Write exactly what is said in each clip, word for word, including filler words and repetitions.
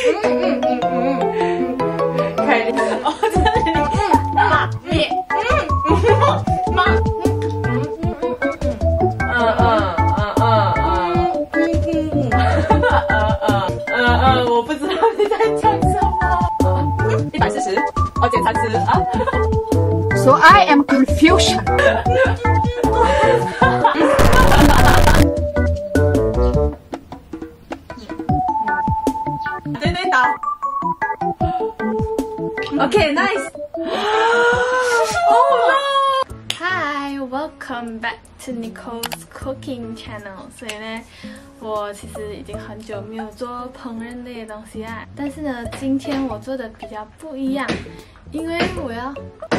嗯嗯嗯，凯琳，哦，这里，妈咪，嗯，妈，嗯嗯嗯嗯嗯嗯嗯嗯嗯嗯嗯，我不知道你在讲什么。一百四十，哦，减三十啊。 So I am confusion. 对对倒。Okay, nice. Oh no! Hi, welcome back to Nicole's Cooking Channel. 所以呢，我其实已经很久没有做烹饪类的东西啦。但是呢，今天我做的比较不一样，因为我要。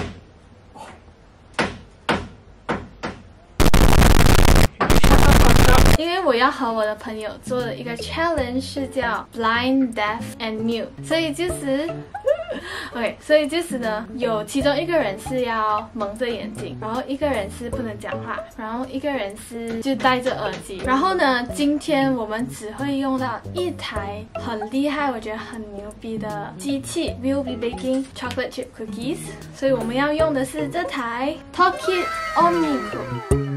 因为我要和我的朋友做的一个 challenge 是叫 Blind, Deaf and Mute， 所以就是，OK， 所以就是呢，有其中一个人是要蒙着眼睛，然后一个人是不能讲话，然后一个人是就戴着耳机。然后呢，今天我们只会用到一台很厉害，我觉得很牛逼的机器 ，We'll be baking chocolate chip cookies， 所以我们要用的是这台 Talkit Omnicook。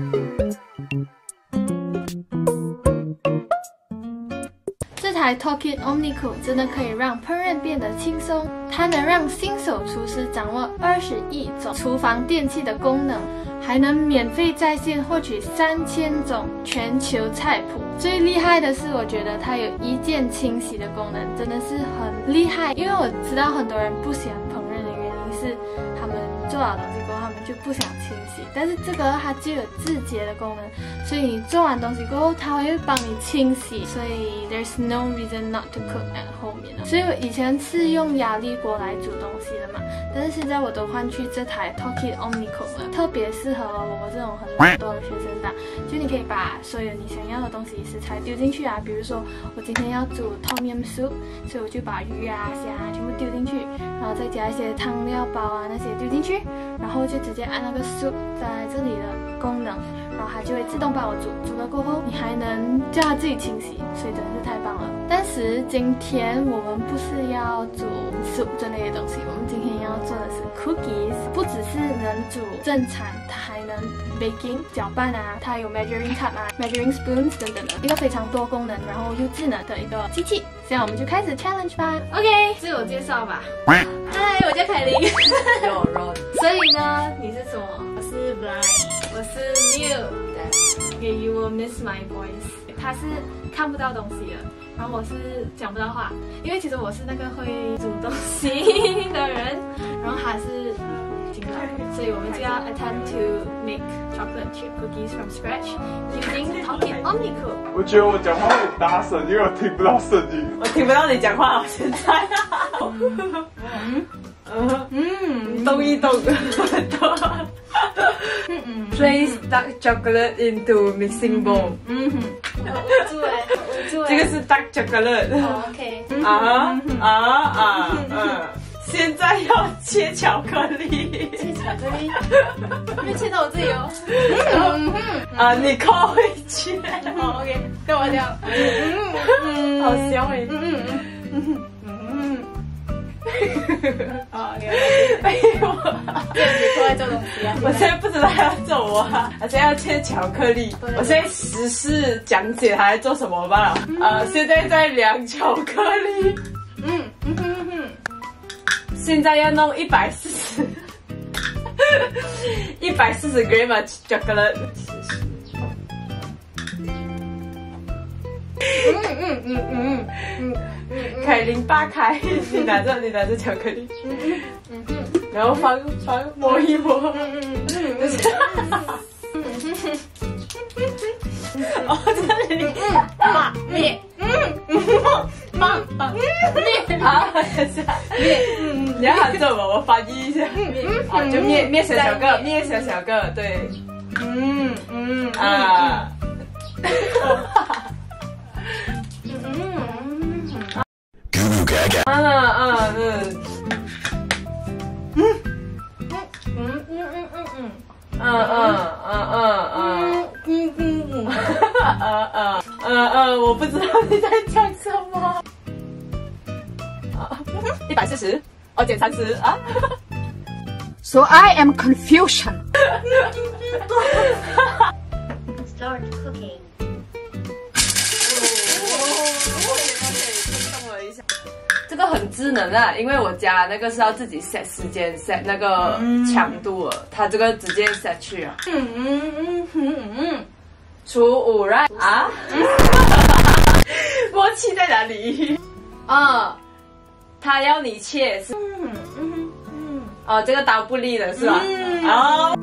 这台 Talkit Omnicook 真的可以让烹饪变得轻松，它能让新手厨师掌握二十亿种厨房电器的功能，还能免费在线获取三千种全球菜谱。最厉害的是，我觉得它有一键清洗的功能，真的是很厉害。因为我知道很多人不喜欢烹饪的原因是，他们做好东西过后，他们就不想清洗。但是这个它就有自洁的功能，所以你做完东西过后，它会帮你清洗。所以 there's no reason not to cook at home， 所以我以前是用压力锅来煮东西的嘛，但是现在我都换去这台 Talkit Omnicook 了，特别适合我这种很懒惰的学生党。就你可以把所有你想要的东西食材丢进去啊，比如说我今天要煮 Tom Yum Soup， 所以我就把鱼啊、虾啊全部丢进去，然后再加一些汤料包啊那些丢进去，然后就直接按那个 Soup 在这里的功能，然后它就会自动帮我煮。煮了过后，你还能叫它自己清洗，所以真的是太棒了。但是今天我们不是要煮 soup 这类的东西，我们今天要做的是 cookies， 不只是能煮正餐，它还能 baking 搅拌啊，它有 measuring cup 啊 ，measuring spoons 等等的一个非常多功能，然后又智能的一个机器。现在我们就开始 challenge 吧。OK， 自我介绍吧。嗨，我叫凯琳。 有 Ron。 所以呢，你是什么？ 我是 Blind， 我是 Mute。Okay, you will miss my voice。他是看不到东西的，然后我是讲不到话，因为其实我是那个会煮东西的人，然后他是听不到，所以我们就要 attempt to make chocolate chip cookies from scratch using Talkit Omnicook。 我觉得我讲话很大声，因为我听不到声音。 我听不到你讲话，现在。嗯嗯嗯，动一动，动。嗯嗯。Place dark chocolate into mixing bowl。 嗯哼。捂住哎，捂住哎。 这个是 dark chocolate。 OK。 啊啊啊嗯。现在要切巧克力。 切巧克力。没切到我自己哦。 嗯啊，你靠会切。 好 OK， 跟我讲。 嗯嗯，好香哎。嗯嗯嗯嗯。 啊，哎呦！这样子都在做东西啊！ 我现在不知道要做我啊，我现在要切巧克力。我现在实施讲解他在做什么吧。呃，现在在量巧克力。嗯嗯哼哼。现在要弄一百四十，一百四十 gram of chocolate。嗯嗯嗯嗯嗯嗯。凯琳扒开，你拿着你拿着巧克力，嗯嗯嗯，然后放放摸一摸，嗯嗯嗯，哦这里，妈面，嗯嗯，妈妈面，好，面，嗯，你要喊做吗？我翻译一下，啊，就面面小小个，面小小个，对，嗯嗯啊。啊啊嗯嗯嗯嗯嗯嗯嗯嗯嗯嗯嗯嗯嗯嗯呃呃呃呃，我不知道你在讲什么。 一百四十，哦，减三十啊。 So I am confusion. Start cooking. 这个很智能啊，因为我家那个是要自己 set 时间 set 那个强度了，它这个直接 set 去啊。嗯嗯嗯嗯嗯，初五 right 啊？默契在哪里？啊，他要你切是？嗯嗯嗯。哦，这个刀不利的是吧？哦。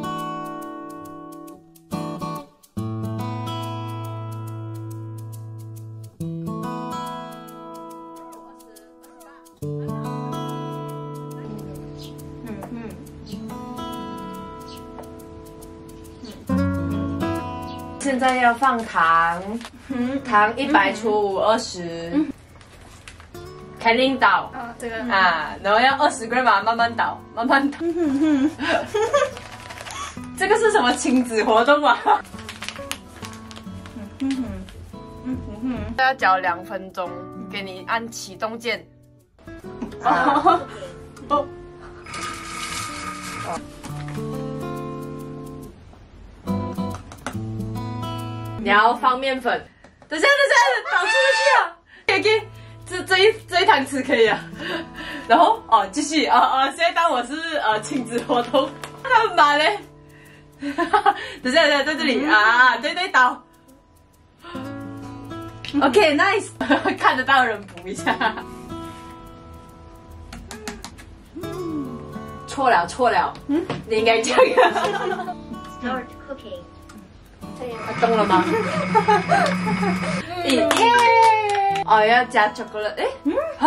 现在要放糖，糖一百除五二十，开令倒啊，这个啊，然后要二十 gram 慢慢倒，慢慢倒。这个是什么亲子活动啊？要搅两分钟，给你按启动键。哦哦。你要放面粉，等下等下，倒出去啊！给给，这这一这一汤匙可以啊。然后哦，继续哦哦，现在当我是呃亲子活动，干嘛嘞？等下等下，在这里啊，对对倒。OK，nice， 看得到的人补一下。错了错了，嗯，你应该这样。 Start cooking. 他动了吗？耶！哦，要加巧克力。哎，嗯啊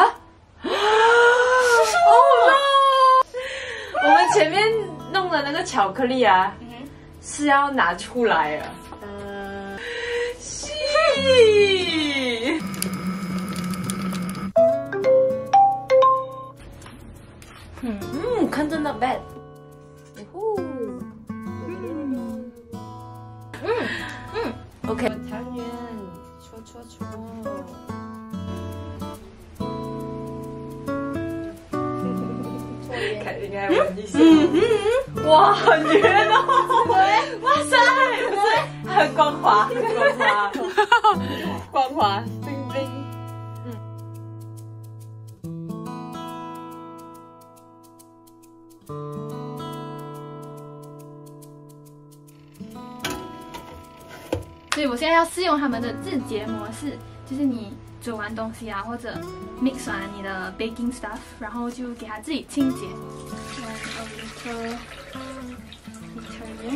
！Oh no！ 我们前面弄的那个巧克力啊，是要拿出来啊。嗯，是。嗯，看着 not bad。OK， 汤圆搓搓搓，肯定该闻一下。哇，很圆哦！哇塞，很光滑，很光滑，光滑，冰冰。 所以我现在要试用他们的自洁模式，就是你煮完东西啊，或者 mix 完你的 baking stuff， 然后就给它自己清洁。One a little detergent。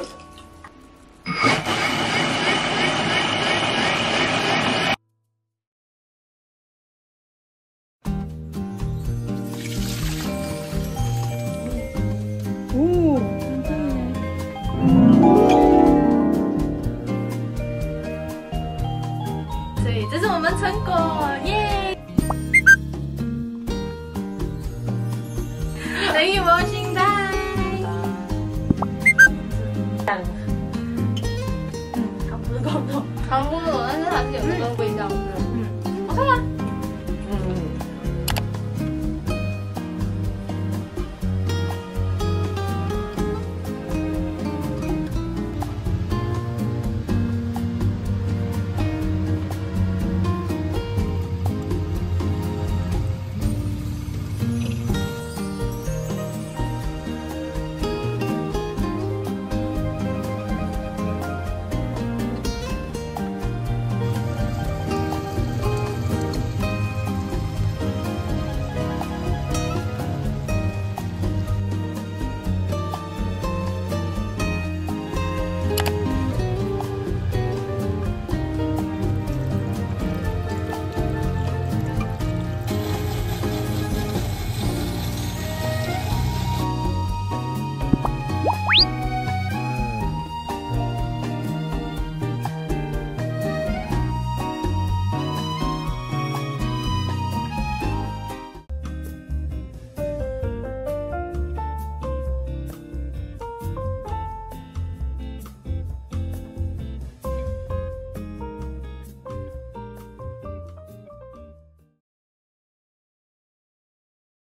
这是我们成果，耶！等于我。